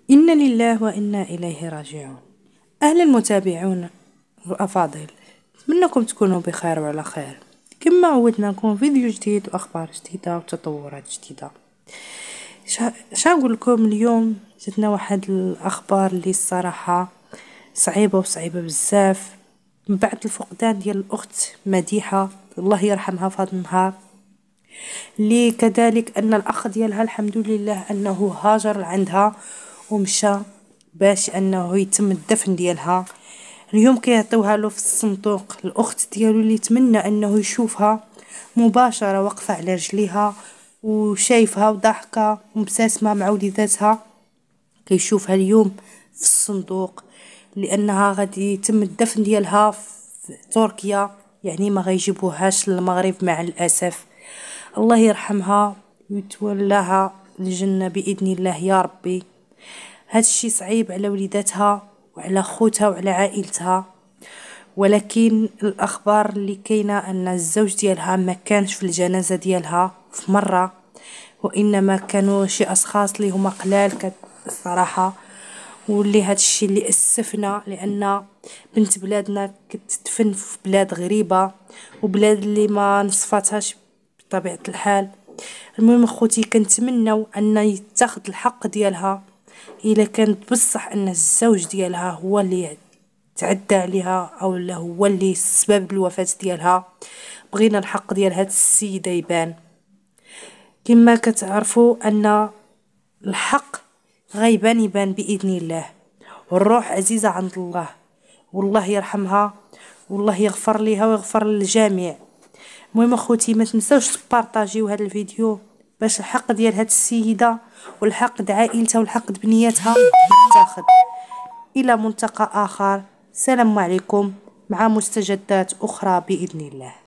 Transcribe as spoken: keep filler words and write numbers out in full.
إنا لله وإنا إليه راجعون. أهلا المتابعون الأفاضل، أتمنىكم تكونوا بخير وعلى خير. كما عودناكم فيديو جديد وأخبار جديدة وتطورات جديدة. شا نقول لكم اليوم؟ جاتنا واحد الأخبار اللي الصراحة صعيبة وصعيبة بزاف من بعد الفقدان ديال الأخت مديحة، الله يرحمها في هذا النهار، اللي كذلك أن الأخ ديالها الحمد لله أنه هاجر عندها ومشى باش أنه يتم الدفن ديالها. اليوم كيعطيوها له في الصندوق الأخت ديالو اللي يتمنى أنه يشوفها مباشرة واقفة على رجليها وشايفها وضحكة ومبتسمة مع وليداتها، كيشوفها اليوم في الصندوق لأنها غادي يتم الدفن ديالها في تركيا، يعني ما غيجيبوهاش للمغرب مع الأسف. الله يرحمها ويتولاها الجنة بإذن الله يا ربي. هاد الشي صعيب على وليداتها وعلى خوتها وعلى عائلتها، ولكن الأخبار اللي كاينة أن الزوج ديالها ما كانش في الجنازة ديالها في مرة، وإنما كانوا شي أشخاص اللي هما قلال الصراحة، واللي هاد الشي اللي أسفنا لأن بنت بلادنا كتدفن في بلاد غريبة وبلاد اللي ما نصفاتهاش بطبيعة الحال. المهم خوتي كنتمنوا أن يتاخد الحق ديالها إلا كانت بصح أن الزوج ديالها هو اللي تعدى عليها أو هو اللي السبب الوفاة ديالها. بغينا الحق ديال هاد السيدة يبان. كما كتعرفوا أن الحق غيبان يبان بإذن الله، والروح عزيزة عند الله، والله يرحمها والله يغفر ليها ويغفر للجميع. المهم اخوتي ما تنساوش تبارطاجيو هذا الفيديو باش الحق ديال هاد السيدة والحق د عائلتها والحق د بنياتها يتاخد. الى ملتقى اخر، السلام عليكم مع مستجدات اخرى باذن الله.